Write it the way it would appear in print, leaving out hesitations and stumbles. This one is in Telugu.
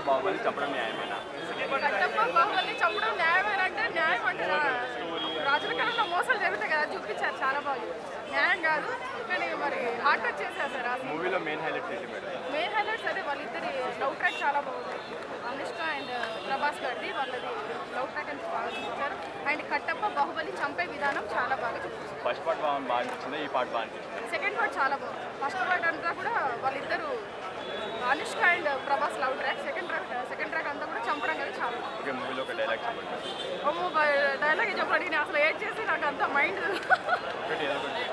బాహుబలి చంపడం న్యాయమేనా? కట్టప్ప బాహుబలి చంపడం న్యాయమేనా అంటే న్యాయం అంటే రాజుల కాలంలో మోసాలు జరుగుతాయి కదా చూపించారు చాలా బాగా న్యాయం కాదు కానీ మరి హార్ట్ టచ్ చేశారు సార్ ఆ మూవీలో మెయిన్ హైలైట్స్ ఏంటి మేడం? మెయిన్ హైలైట్స్ అదే వాళ్ళిద్దరి లవ్ ట్రాక్ చాలా బాగుంది అనుష్క అండ్ ప్రభాస్ గారిది వాళ్ళది లవ్ ట్రాక్ అని బాగా చూపించారు అండ్ కట్టప్ప బాహుబలి చంపే విధానం చాలా బాగా చూపించారు. ఫస్ట్ పార్ట్ బాగా అనిపించింది, ఈ పార్ట్ బాగా అనిపించింది. సెకండ్ పార్ట్ చాలా బాగుంది. ఫస్ట్ పార్ట్ అంతా కూడా వాళ్ళిద్దరు Anushka and Prabhas love track second track అంతా కూడా చంపడం కదా చాలా ఓకే, మూవీలో ఒక డైలాగ్ చెప్పండి. డైలాగ్ చెప్పండి నేను అసలు ఏడ్ చేసి నాకు అంత మైండ్ ఒకటి ఏదో ఒకటి